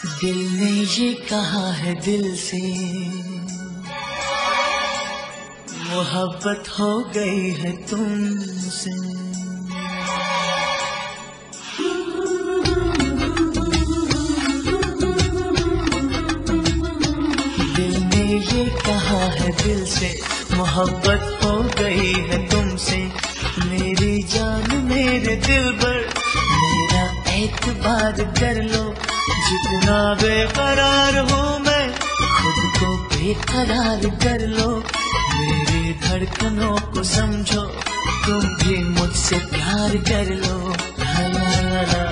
दिल ने ये कहा है दिल से, मोहब्बत हो गई है तुमसे। दिल ने ये कहा है दिल से, मोहब्बत हो गई है तुमसे। मेरी जान मेरे दिल पर मेरा एतबार कर लो, जितना बेकरार हूँ मैं खुद को बेकरार कर लो। मेरी धड़कनों को समझो, तुम भी मुझसे प्यार कर लो। ला ला ला ला।